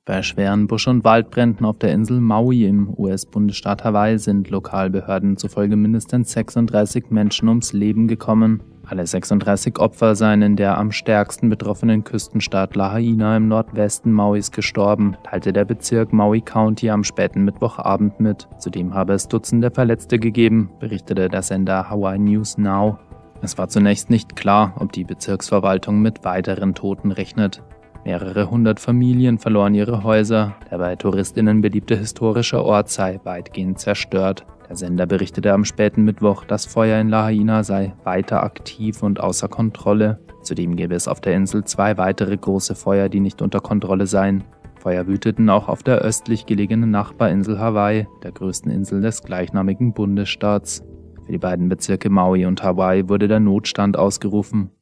Bei schweren Busch- und Waldbränden auf der Insel Maui im US-Bundesstaat Hawaii sind Lokalbehörden zufolge mindestens 36 Menschen ums Leben gekommen. Alle 36 Opfer seien in der am stärksten betroffenen Küstenstadt Lahaina im Nordwesten Mauis gestorben, teilte der Bezirk Maui County am späten Mittwochabend mit. Zudem habe es Dutzende Verletzte gegeben, berichtete der Sender Hawaii News Now. Es war zunächst nicht klar, ob die Bezirksverwaltung mit weiteren Toten rechnet. Mehrere hundert Familien verloren ihre Häuser. Der bei TouristInnen beliebte historische Ort sei weitgehend zerstört. Der Sender berichtete am späten Mittwoch, das Feuer in Lahaina sei weiter aktiv und außer Kontrolle. Zudem gäbe es auf der Insel 2 weitere große Feuer, die nicht unter Kontrolle seien. Feuer wüteten auch auf der östlich gelegenen Nachbarinsel Hawaii, der größten Insel des gleichnamigen Bundesstaats. Für die beiden Bezirke Maui und Hawaii wurde der Notstand ausgerufen.